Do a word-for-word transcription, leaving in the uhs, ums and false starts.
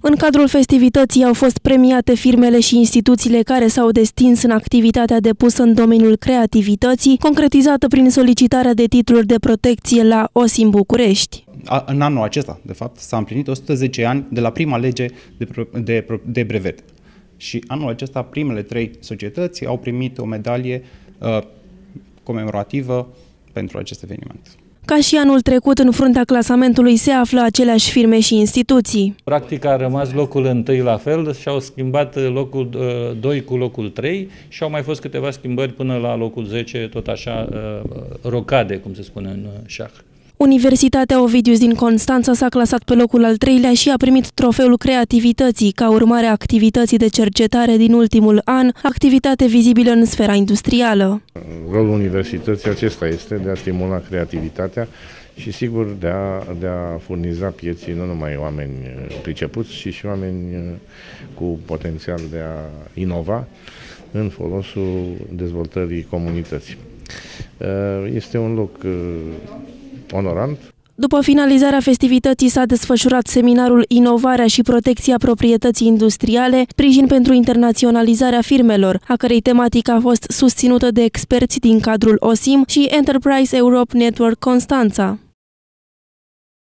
În cadrul festivității au fost premiate firmele și instituțiile care s-au destins în activitatea depusă în domeniul creativității, concretizată prin solicitarea de titluri de protecție la OSIM București. A, în anul acesta, de fapt, s-a împlinit o sută zece ani de la prima lege de, de, de brevet. Și anul acesta primele trei societăți au primit o medalie uh, comemorativă pentru acest eveniment. Ca și anul trecut, în fruntea clasamentului se află aceleași firme și instituții. Practic a rămas locul întâi la fel și au schimbat locul doi cu locul trei și au mai fost câteva schimbări până la locul zece, tot așa rocade, cum se spune în șah. Universitatea Ovidius din Constanța s-a clasat pe locul al treilea și a primit trofeul creativității, ca urmare a activității de cercetare din ultimul an, activitate vizibilă în sfera industrială. Rolul universității acesta este de a stimula creativitatea și, sigur, de a, de a furniza pieții nu numai oameni pricepuți, ci și oameni cu potențial de a inova în folosul dezvoltării comunității. Este un loc onorant. După finalizarea festivității s-a desfășurat seminarul Inovarea și protecția proprietății industriale, sprijin pentru internaționalizarea firmelor, a cărei tematică a fost susținută de experți din cadrul OSIM și Enterprise Europe Network Constanța.